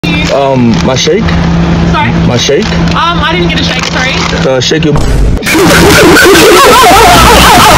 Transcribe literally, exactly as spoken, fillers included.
Um, my shake? Sorry? My shake? Um, I didn't get a shake, sorry. Uh, shake your